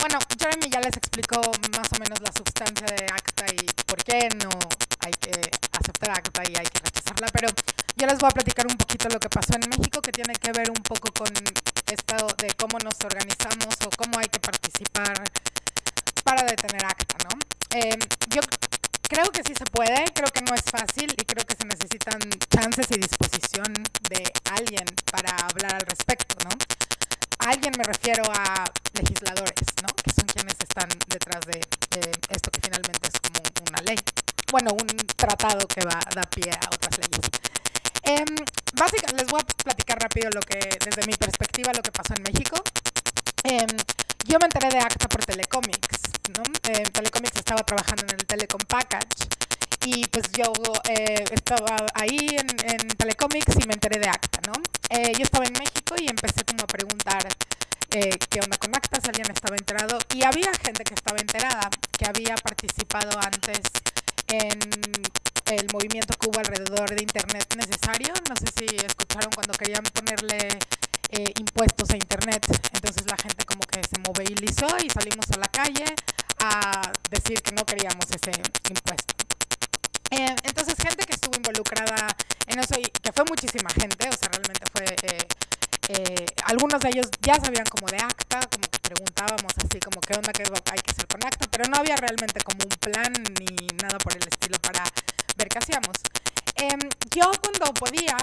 bueno, Jeremy ya les explicó más o menos la sustancia de ACTA y por qué no hay que aceptar ACTA y hay que rechazarla, pero yo les voy a platicar un poquito lo que pasó en México, que tiene que ver un poco con esto de cómo nos organizamos o cómo hay que participar para detener ACTA, ¿no? Yo creo que sí se puede, creo que no es fácil y creo que se necesitan chances y disposición de alguien para hablar al respecto, ¿no? A alguien me refiero a legisladores, ¿no? Que son quienes están detrás de esto que finalmente es como una ley. Bueno, un tratado que da pie a otras leyes. Básicamente, les voy a platicar rápido desde mi perspectiva, lo que pasó en México. Yo me enteré de ACTA por Telecomics, ¿no? Telecomics estaba trabajando en el Telecom Package y pues yo estaba ahí en Telecomics y me enteré de ACTA, ¿no? Yo estaba en México y empecé como a preguntar qué onda con ACTA, si alguien estaba enterado, y había gente que estaba enterada, que había participado antes en el movimiento que hubo alrededor de Internet necesario. No sé si escucharon cuando querían ponerle impuestos a Internet, entonces la gente como que se movilizó y salimos a la calle a decir que no queríamos ese impuesto. Entonces gente que estuvo involucrada en eso, y que fue muchísima gente, o sea, realmente fue algunos de ellos ya sabían como de ACTA, como que preguntábamos así como qué onda, qué hay que hacer con ACTA, pero no había realmente como un plan ni nada por el estilo para ver qué hacíamos. Yo cuando podía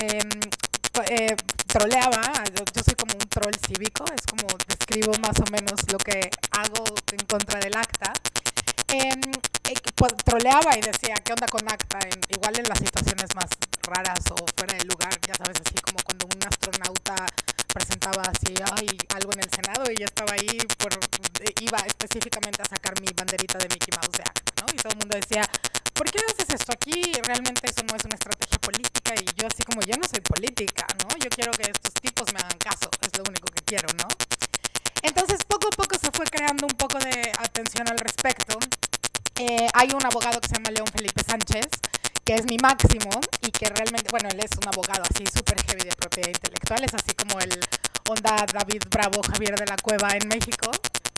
troleaba, yo soy como un troll cívico, es como describo más o menos lo que hago en contra del ACTA. Troleaba y decía qué onda con ACTA, igual en las situaciones más raras o fuera de lugar, ya sabes, así como cuando un astronauta presentaba así algo en el Senado y yo estaba ahí iba específicamente a sacar mi banderita de Mickey Mouse de ACTA, ¿no? Y todo el mundo decía, ¿por qué haces esto aquí? Realmente eso no es una estrategia política. Y yo así como, yo no soy política, ¿no? Yo quiero que estos tipos me hagan caso, es lo único que quiero, ¿no? Entonces poco a poco se fue creando un poco de atención al respecto. Hay un abogado que se llama León Felipe Sánchez, que es mi máximo y que realmente, bueno, él es un abogado así súper heavy de propiedad intelectual, es así como el onda David Bravo, Javier de la Cueva en México.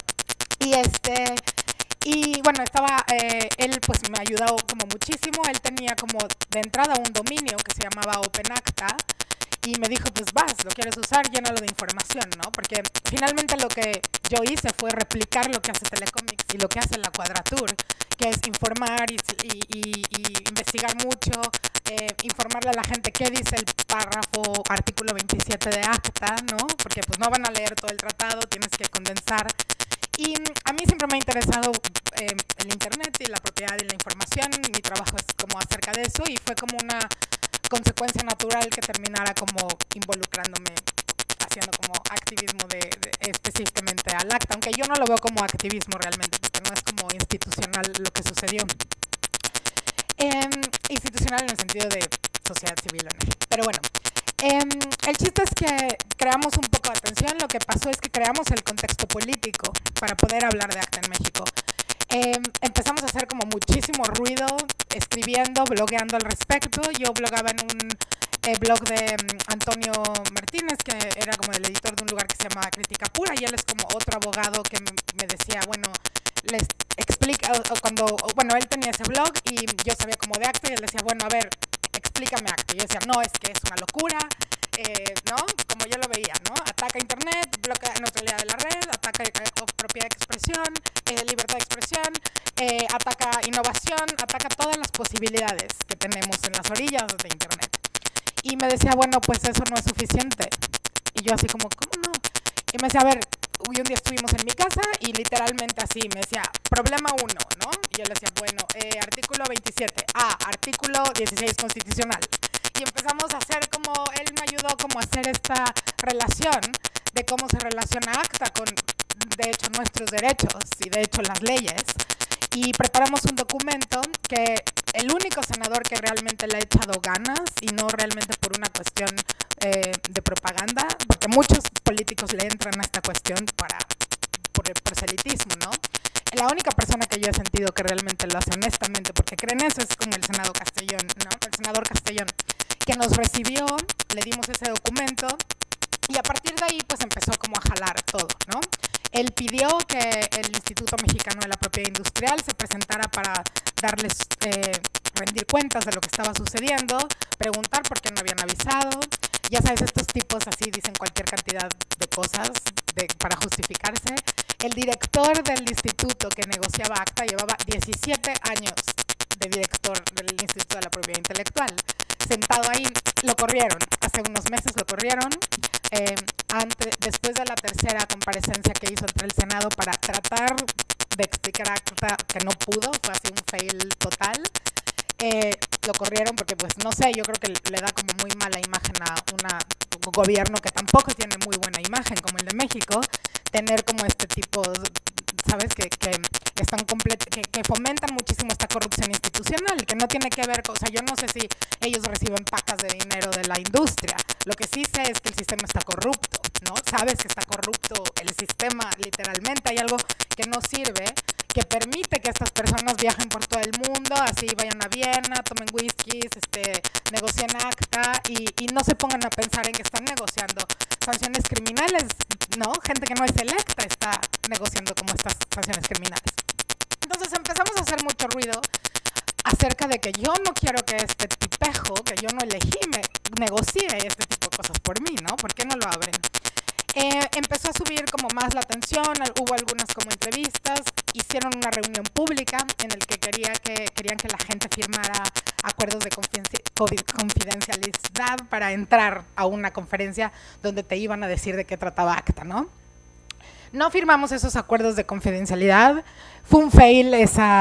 Y bueno, él pues me ayudó como muchísimo. Él tenía como de entrada un dominio que se llamaba OpenACTA y me dijo, pues vas, lo quieres usar, llénalo de información, ¿no? Porque finalmente lo que yo hice fue replicar lo que hace Telecomics y lo que hace la Quadrature, que es informar y investigar mucho, informarle a la gente qué dice el párrafo artículo 27 de ACTA, ¿no? Porque pues no van a leer todo el tratado, tienes que condensar. Y a mí siempre me ha interesado el Internet y la propiedad y la información. Mi trabajo es como acerca de eso y fue como una consecuencia natural que terminara como involucrándome, haciendo como activismo específicamente al ACTA, aunque yo no lo veo como activismo realmente, porque no es como institucional lo que sucedió. Institucional en el sentido de sociedad civil, ¿no? Pero bueno. El chiste es que creamos un poco de atención. Lo que pasó es que creamos el contexto político para poder hablar de ACTA en México. Empezamos a hacer como muchísimo ruido, escribiendo, blogueando al respecto. Yo blogaba en un blog de Antonio Martínez, que era como el editor de un lugar que se llamaba Crítica Pura, y él es como otro abogado que me decía, bueno, les explica, bueno, él tenía ese blog y yo sabía como de ACTA y él decía, bueno, a ver, explícame ACTA. Y yo decía, no, es que es una locura, ¿no? Como yo lo veía, ¿no? Ataca Internet, bloquea neutralidad de la red, ataca propiedad de expresión, libertad de expresión, ataca innovación, ataca todas las posibilidades que tenemos en las orillas de Internet. Y me decía, bueno, pues eso no es suficiente. Y yo así como, ¿cómo no? Y me decía, a ver, y un día estuvimos en mi casa y literalmente así, me decía, problema 1, ¿no? Y yo le decía, bueno, artículo 27, artículo 16 constitucional. Y empezamos a hacer como, él me ayudó como a hacer esta relación de cómo se relaciona ACTA con, de hecho, nuestros derechos y de hecho las leyes. Y preparamos un documento que el único senador que realmente le ha echado ganas y no realmente por una cuestión de propaganda, porque muchos políticos le entran a esta cuestión por el proselitismo, ¿no? La única persona que yo he sentido que realmente lo hace honestamente porque creen eso es como el senador Castellón, ¿no? El senador Castellón, que nos recibió, le dimos ese documento y a partir de ahí pues empezó como a jalar todo, ¿no? él pidió que el Instituto Mexicano de la Propiedad Industrial se presentara para darles, rendir cuentas de lo que estaba sucediendo, preguntar por qué no habían avisado. Ya sabes, estos tipos así dicen cualquier cantidad de cosas para justificarse. El director del instituto que negociaba ACTA llevaba 17 años de director del Instituto de la Propiedad Intelectual. Sentado ahí, lo corrieron. Hace unos meses lo corrieron. Después de la tercera comparecencia que hizo ante el Senado para tratar de explicar ACTA, que no pudo, fue así un fail total. Lo corrieron porque, pues, no sé, yo creo que le da como muy mala imagen a un gobierno que tampoco tiene muy buena imagen, como el de México, tener como este tipo, ¿sabes? Que están que fomentan muchísimo esta corrupción institucional, que no tiene que ver con, o sea, yo no sé si ellos reciben pacas de dinero de la industria. Lo que sí sé es que el sistema está corrupto, ¿no? Sabes que está corrupto el sistema, literalmente. Hay algo que no sirve, que permite que estas personas viajen por todo el mundo, así vayan a Viena, tomen whiskies, negocien ACTA y no se pongan a pensar en que están negociando sanciones criminales, ¿no? Gente que no es electa está negociando como estas sanciones criminales. Entonces empezamos a hacer mucho ruido acerca de que yo no quiero que este tipejo, que yo no elegí, negocie este tipo de cosas por mí, ¿no? ¿Por qué no lo abren? Empezó a subir como más la atención, hubo algunas como entrevistas, hicieron una reunión pública en la que querían que la gente firmara acuerdos de confidencialidad para entrar a una conferencia donde te iban a decir de qué trataba ACTA, ¿no? No firmamos esos acuerdos de confidencialidad. Fue un fail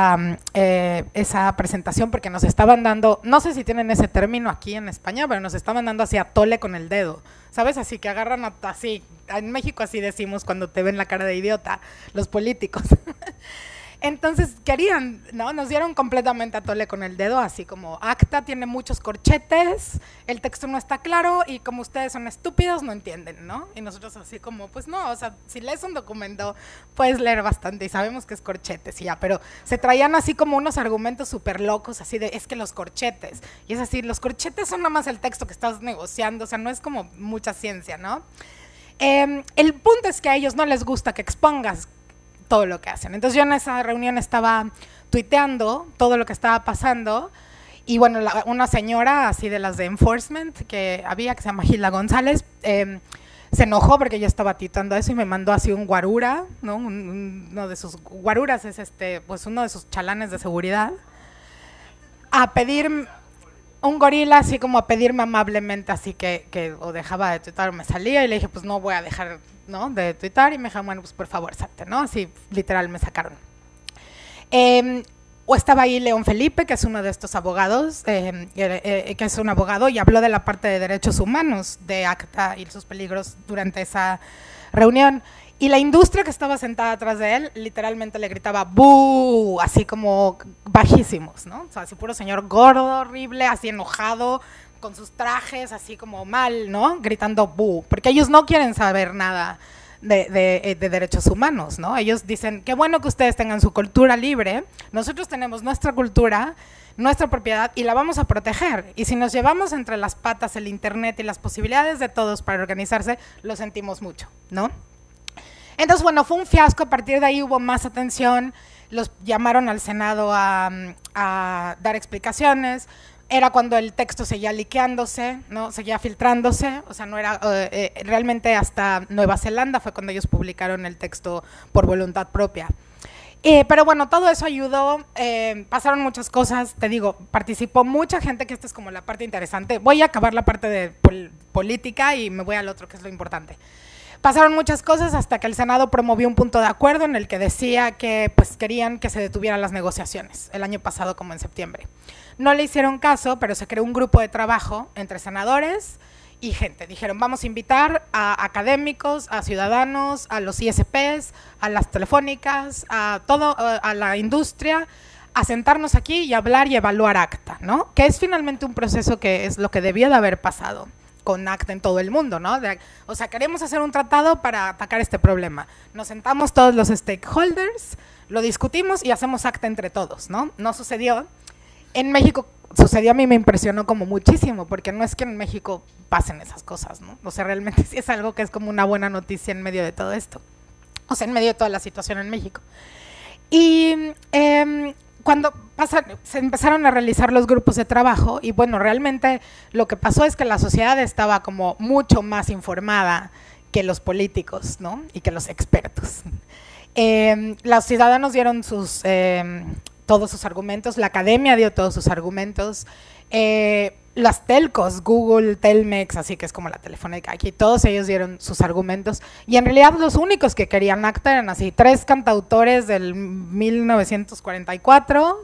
esa presentación porque nos estaban dando, no sé si tienen ese término aquí en España, pero nos estaban dando así a tole con el dedo, ¿sabes? Así que agarran así, en México así decimos cuando te ven la cara de idiota, los políticos. Entonces querían, ¿no? Nos dieron completamente a tole con el dedo, así como ACTA tiene muchos corchetes, el texto no está claro y como ustedes son estúpidos no entienden, ¿no? Y nosotros así como, pues no, o sea, si lees un documento puedes leer bastante y sabemos que es corchetes y ya, pero se traían así como unos argumentos súper locos, así de, es que los corchetes, y es así, los corchetes son nada más el texto que estás negociando, o sea, no es como mucha ciencia, ¿no? El punto es que a ellos no les gusta que expongas todo lo que hacen. Entonces yo en esa reunión estaba tuiteando todo lo que estaba pasando y bueno, una señora así de las de enforcement que había, que se llama Gilda González, se enojó porque yo estaba tuiteando eso y me mandó así un guarura, ¿no? Uno de sus guaruras es pues uno de sus chalanes de seguridad, a pedir un gorila así como a pedirme amablemente así que o dejaba de tuitar o me salía y le dije pues no voy a dejar, ¿no?, de tuitar y me dijeron bueno pues por favor salte, ¿no? Así literal me sacaron. O estaba ahí León Felipe, que es uno de estos abogados, que es un abogado y habló de la parte de derechos humanos de ACTA y sus peligros durante esa reunión. Y la industria que estaba sentada atrás de él literalmente le gritaba ¡bú! Así como bajísimos, ¿no? O sea, así puro señor gordo, horrible, así enojado, con sus trajes así como mal, ¿no? Gritando ¡bú! Porque ellos no quieren saber nada de derechos humanos, ¿no? Ellos dicen, qué bueno que ustedes tengan su cultura libre, nosotros tenemos nuestra cultura, nuestra propiedad y la vamos a proteger. Y si nos llevamos entre las patas el internet y las posibilidades de todos para organizarse, lo sentimos mucho, ¿no? Entonces, bueno, fue un fiasco, a partir de ahí hubo más atención, los llamaron al Senado a dar explicaciones, era cuando el texto seguía liqueándose, ¿no? Seguía filtrándose, o sea, no era, realmente hasta Nueva Zelanda fue cuando ellos publicaron el texto por voluntad propia. Pero bueno, todo eso ayudó, pasaron muchas cosas, te digo, participó mucha gente, que esta es como la parte interesante. Voy a acabar la parte de política y me voy al otro, que es lo importante. Pasaron muchas cosas hasta que el Senado promovió un punto de acuerdo en el que decía que pues, querían que se detuvieran las negociaciones, el año pasado como en septiembre. No le hicieron caso, pero se creó un grupo de trabajo entre senadores y gente. Dijeron, vamos a invitar a académicos, a ciudadanos, a los ISPs, a las telefónicas, a la industria, a sentarnos aquí y hablar y evaluar ACTA, ¿no? Que es finalmente un proceso que es lo que debía de haber pasado con ACTA en todo el mundo, ¿no? O sea, queremos hacer un tratado para atacar este problema. Nos sentamos todos los stakeholders, lo discutimos y hacemos ACTA entre todos, ¿no? No sucedió. En México sucedió, a mí me impresionó como muchísimo, porque no es que en México pasen esas cosas, ¿no? O sea, realmente sí es algo que es como una buena noticia en medio de todo esto. o sea, en medio de toda la situación en México. Y cuando se empezaron a realizar los grupos de trabajo, y bueno, realmente lo que pasó es que la sociedad estaba como mucho más informada que los políticos, ¿no? Y que los expertos. Los ciudadanos dieron todos sus argumentos, la academia dio todos sus argumentos, las telcos, Google, Telmex, así que es como la telefónica aquí, todos ellos dieron sus argumentos, y en realidad los únicos que querían acta eran así, 3 cantautores del 1944,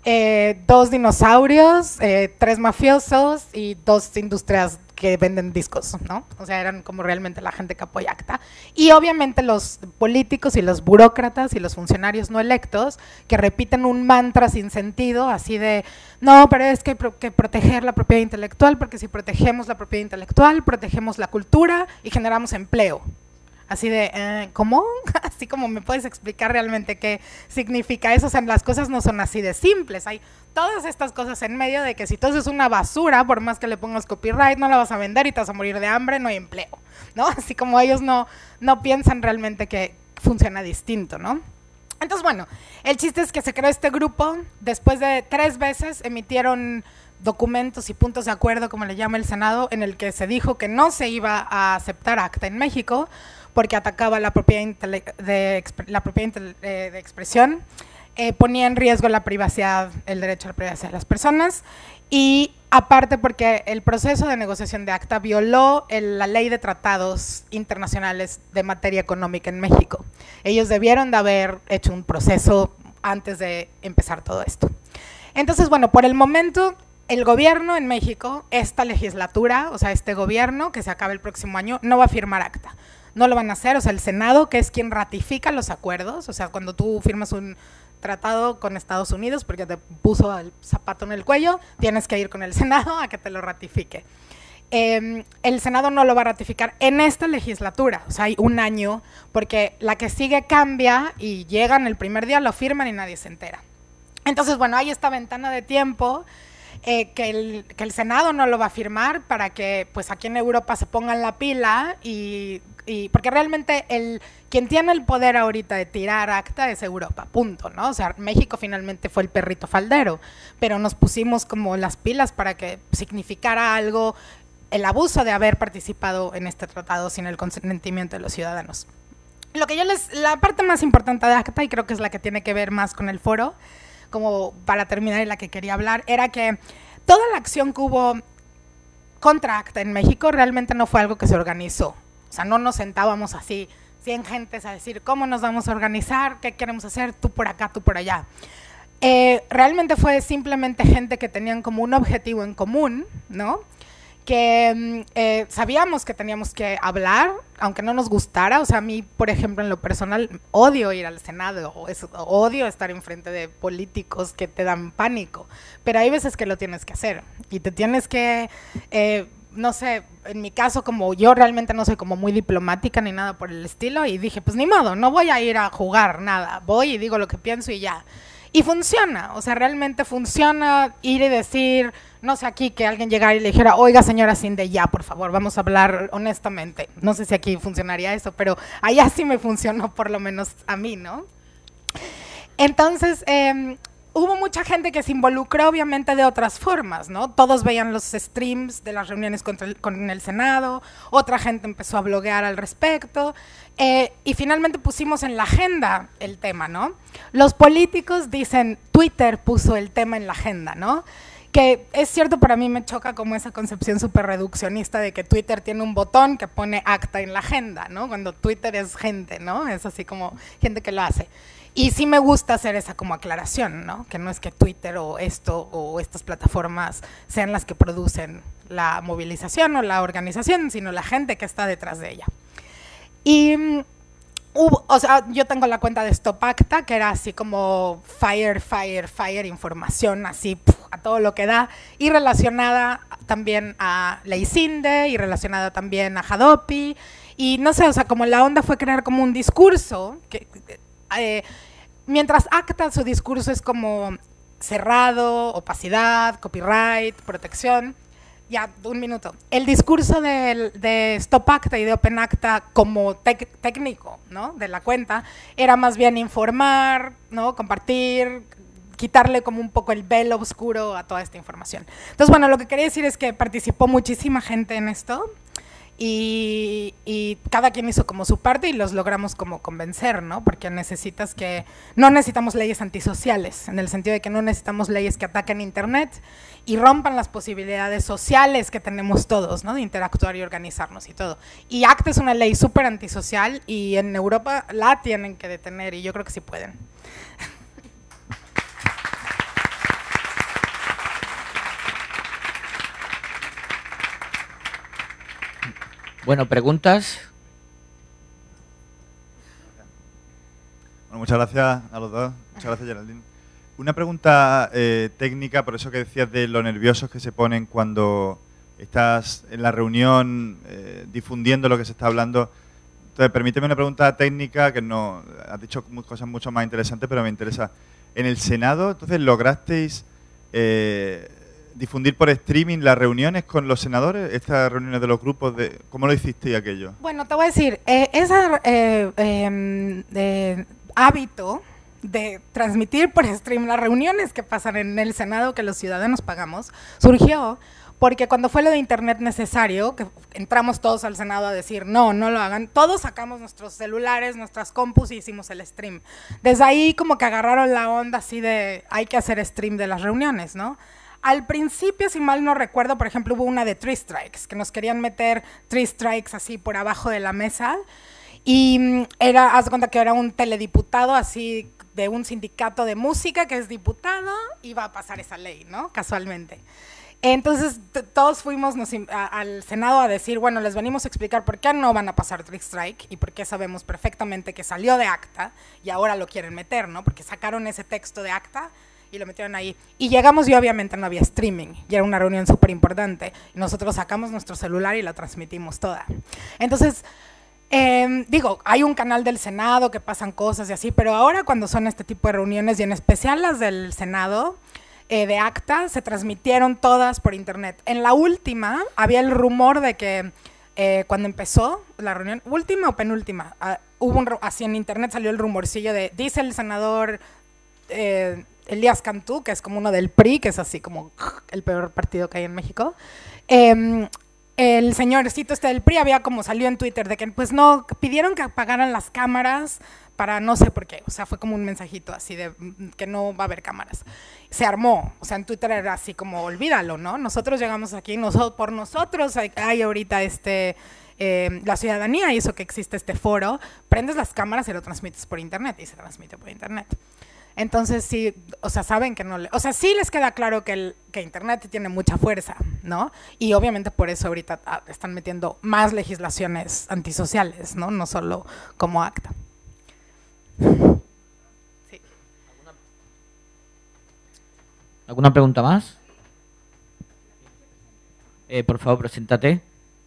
2 dinosaurios, 3 mafiosos y 2 industrias que venden discos, ¿no? O sea, eran como realmente la gente que apoya ACTA. Y obviamente los políticos y los burócratas y los funcionarios no electos que repiten un mantra sin sentido, así de, no, pero es que hay que proteger la propiedad intelectual, porque si protegemos la propiedad intelectual, protegemos la cultura y generamos empleo. Así de, ¿cómo? Así como me puedes explicar realmente qué significa eso. O sea, las cosas no son así de simples. Hay todas estas cosas en medio de que si tú haces una basura, por más que le pongas copyright, no la vas a vender y te vas a morir de hambre, no hay empleo, ¿no? Así como ellos no piensan realmente que funciona distinto, ¿no? Entonces, bueno, el chiste es que se creó este grupo. Después de 3 veces emitieron documentos y puntos de acuerdo, como le llama el Senado, en el que se dijo que no se iba a aceptar ACTA en México porque atacaba la propiedad de expresión, ponía en riesgo la privacidad, el derecho a la privacidad de las personas, y aparte porque el proceso de negociación de ACTA violó la ley de tratados internacionales de materia económica en México. Ellos debieron de haber hecho un proceso antes de empezar todo esto. Entonces, bueno, por el momento, el gobierno en México, esta legislatura, o sea, este gobierno que se acaba el próximo año, no va a firmar ACTA. No lo van a hacer, o sea, el Senado, que es quien ratifica los acuerdos, o sea, cuando tú firmas un tratado con Estados Unidos porque te puso el zapato en el cuello, tienes que ir con el Senado a que te lo ratifique. El Senado no lo va a ratificar en esta legislatura, o sea, hay un año, porque la que sigue cambia y llegan el primer día, lo firman y nadie se entera. Entonces, bueno, hay esta ventana de tiempo que el Senado no lo va a firmar para que pues aquí en Europa se pongan la pila y porque realmente quien tiene el poder ahorita de tirar ACTA es Europa, punto, ¿no? O sea, México finalmente fue el perrito faldero, pero nos pusimos como las pilas para que significara algo el abuso de haber participado en este tratado sin el consentimiento de los ciudadanos. Lo que la parte más importante de ACTA, y creo que es la que tiene que ver más con el foro, como para terminar y la que quería hablar, era que toda la acción que hubo contra ACTA en México realmente no fue algo que se organizó. O sea, no nos sentábamos así 100 gentes a decir cómo nos vamos a organizar, qué queremos hacer, tú por acá, tú por allá. Realmente fue simplemente gente que tenían como un objetivo en común, ¿no? Que sabíamos que teníamos que hablar, aunque no nos gustara. O sea, a mí, por ejemplo, en lo personal, odio ir al Senado, odio estar enfrente de políticos que te dan pánico, pero hay veces que lo tienes que hacer y te tienes que, no sé, en mi caso, como yo realmente no soy como muy diplomática ni nada por el estilo, y dije, pues ni modo, no voy a ir a jugar nada, voy y digo lo que pienso y ya. Y funciona, o sea, realmente funciona ir y decir, no sé, aquí que alguien llegara y le dijera, oiga señora Cinde, ya, por favor, vamos a hablar honestamente. No sé si aquí funcionaría eso, pero allá sí me funcionó, por lo menos a mí, ¿no? Entonces, hubo mucha gente que se involucró obviamente de otras formas, ¿no? Todos veían los streams de las reuniones con el Senado, otra gente empezó a bloguear al respecto, y finalmente pusimos en la agenda el tema, ¿no? Los políticos dicen, Twitter puso el tema en la agenda, ¿no? Que es cierto, para mí me choca como esa concepción súper reduccionista de que Twitter tiene un botón que pone ACTA en la agenda, ¿no? Cuando Twitter es gente, ¿no? Es así como gente que lo hace. Y sí me gusta hacer esa como aclaración, ¿no? Que no es que Twitter o esto o estas plataformas sean las que producen la movilización o la organización, sino la gente que está detrás de ella. Y o sea, yo tengo la cuenta de Stop ACTA, que era así como fire, información así a todo lo que da, y relacionada también a Ley Cinde, y relacionada también a Hadopi, y no sé, o sea, como la onda fue crear como un discurso, mientras ACTA su discurso es como cerrado, opacidad, copyright, protección, Ya, un minuto. El discurso de Stop Acta y de Open Acta como técnico, ¿no?, de la cuenta, era más bien informar, ¿no?, compartir, quitarle como un poco el velo oscuro a toda esta información. Entonces, bueno, lo que quería decir es que participó muchísima gente en esto y cada quien hizo como su parte y los logramos como convencer, ¿no? Porque no necesitamos leyes antisociales, en el sentido de que no necesitamos leyes que ataquen Internet y rompan las posibilidades sociales que tenemos todos, ¿no?, de interactuar y organizarnos y todo. Y ACTA es una ley súper antisocial y en Europa la tienen que detener y yo creo que sí pueden. Bueno, ¿preguntas? Bueno, muchas gracias a los dos. Muchas gracias, Geraldine. Una pregunta técnica, por eso que decías de lo nerviosos que se ponen cuando estás en la reunión difundiendo lo que se está hablando. Entonces, permíteme una pregunta técnica que no has dicho cosas mucho más interesantes, pero me interesa. En el Senado, entonces, ¿lograsteis difundir por streaming las reuniones con los senadores, estas reuniones de los grupos? ¿Cómo lo hicisteis aquello? Bueno, te voy a decir, ese hábito de transmitir por stream las reuniones que pasan en el Senado, que los ciudadanos pagamos, surgió porque cuando fue lo de Internet necesario, que entramos todos al Senado a decir, no, no lo hagan, todos sacamos nuestros celulares, nuestras compus y hicimos el stream. Desde ahí como que agarraron la onda así de, hay que hacer stream de las reuniones, ¿no? Al principio, si mal no recuerdo, por ejemplo, hubo una de 3 Strikes, que nos querían meter 3 Strikes así por abajo de la mesa, y haz de cuenta que era un telediputado así de un sindicato de música que es diputado y va a pasar esa ley, ¿no? Casualmente. Entonces todos fuimos al Senado a decir, bueno, les venimos a explicar por qué no van a pasar 3 Strike y por qué sabemos perfectamente que salió de ACTA y ahora lo quieren meter, ¿no? Porque sacaron ese texto de ACTA y lo metieron ahí. Y llegamos y obviamente no había streaming y era una reunión súper importante. Nosotros sacamos nuestro celular y la transmitimos toda. Entonces, digo, hay un canal del Senado que pasan cosas y así, pero ahora cuando son este tipo de reuniones y en especial las del Senado, de ACTA, se transmitieron todas por internet. En la última había el rumor de que cuando empezó la reunión, última o penúltima, así en internet salió el rumorcillo de, dice el senador Elías Cantú, que es como uno del PRI, que es así como el peor partido que hay en México, el señorcito este del PRI había como salió en Twitter de que pues no, pidieron que apagaran las cámaras para no sé por qué, o sea, fue como un mensajito así de que no va a haber cámaras. Se armó, o sea, en Twitter era así como, olvídalo, ¿no? Nosotros llegamos aquí, por nosotros hay ahorita la ciudadanía hizo que existe este foro, prendes las cámaras y lo transmites por internet, y se transmite por internet. Entonces sí, o sea, saben que no o sea, sí les queda claro que internet tiene mucha fuerza, ¿no? Y obviamente por eso ahorita están metiendo más legislaciones antisociales, ¿no? No solo como ACTA. Sí. ¿Alguna pregunta más? Por favor, preséntate.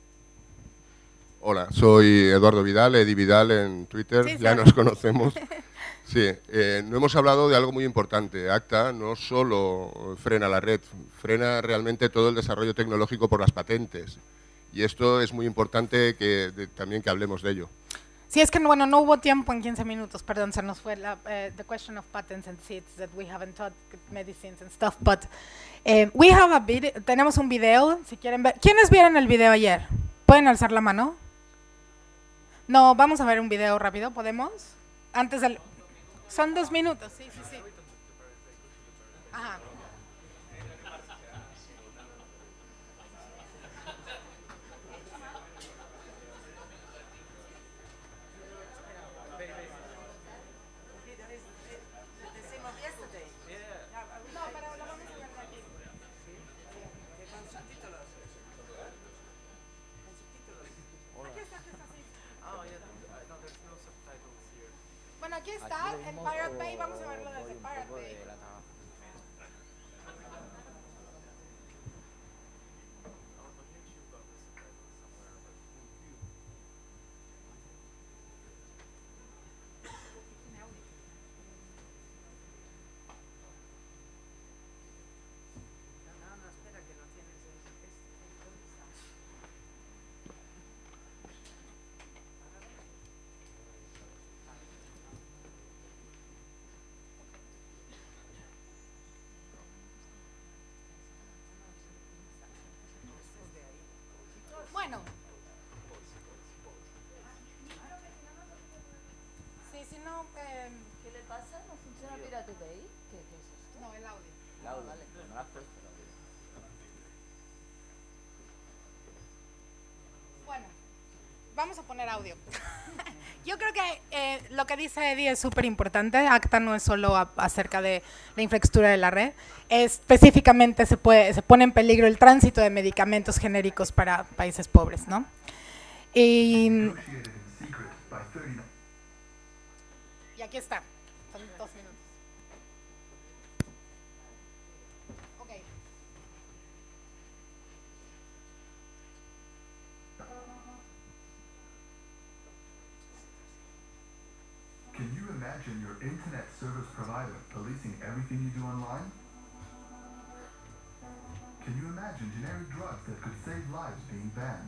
Hola, soy Eduardo Vidal, Edi Vidal en Twitter, Sí, ya nos conocemos. Sí, no hemos hablado de algo muy importante. ACTA no solo frena la red, frena realmente todo el desarrollo tecnológico por las patentes. Y esto es muy importante también que hablemos de ello. Sí, es que bueno, no hubo tiempo en 15 minutos, perdón, se nos fue the question of patents and seeds that we haven't taught medicines and stuff, but we have a video, tenemos un video, si quieren ver. ¿Quiénes vieron el video ayer? ¿Pueden alzar la mano? No, vamos a ver un video rápido, ¿podemos? Antes del... Son 2 minutos, sí, sí, sí. Ajá. Bueno, aquí está, en Pirate Bay, vamos a verlo desde Pirate Bay. Pirate Bay? ¿Qué es esto? No, el audio. Vale. No lo has puesto el audio. Bueno, vamos a poner audio. Yo creo que lo que dice Eddie es súper importante. ACTA no es solo acerca de la infraestructura de la red. Específicamente se pone en peligro el tránsito de medicamentos genéricos para países pobres, ¿no? Y aquí está. Son 2 minutos. Ok. Can you imagine your internet service provider policing everything you do online? Can you imagine generic drugs that could save lives being banned?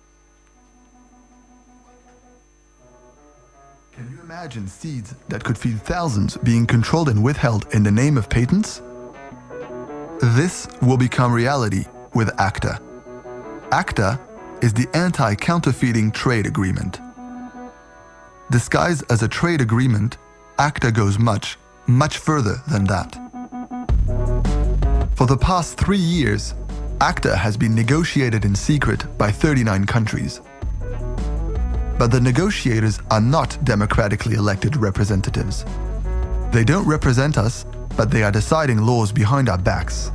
Can you imagine seeds that could feed thousands being controlled and withheld in the name of patents? This will become reality with ACTA. ACTA is the Anti-Counterfeiting Trade Agreement. Disguised as a trade agreement, ACTA goes much, much further than that. For the past 3 years, ACTA has been negotiated in secret by 39 countries. But the negotiators are not democratically elected representatives. They don't represent us, but they are deciding laws behind our backs.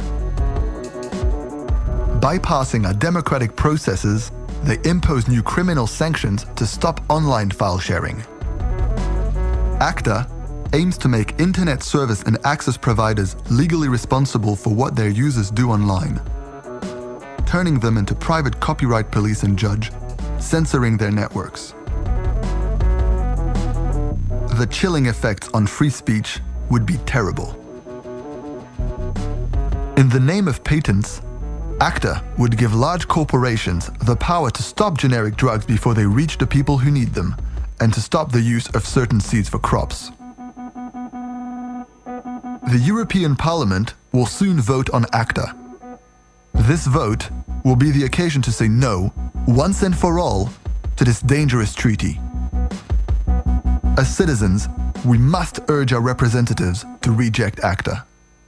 Bypassing our democratic processes, they impose new criminal sanctions to stop online file sharing. ACTA aims to make internet service and access providers legally responsible for what their users do online, turning them into private copyright police and judge, censoring their networks. The chilling effects on free speech would be terrible. In the name of patents, ACTA would give large corporations the power to stop generic drugs before they reach the people who need them, and to stop the use of certain seeds for crops. The European Parliament will soon vote on ACTA. This vote will be the occasion to say no, once and for all, to this dangerous treaty. As citizens, we must urge our representatives to reject ACTA.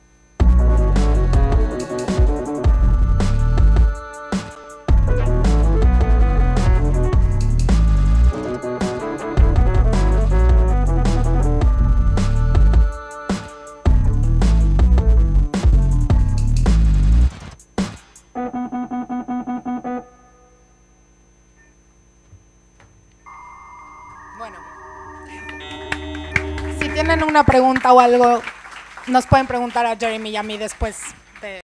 Bueno, si tienen una pregunta o algo, nos pueden preguntar a Jeremy y a mí después.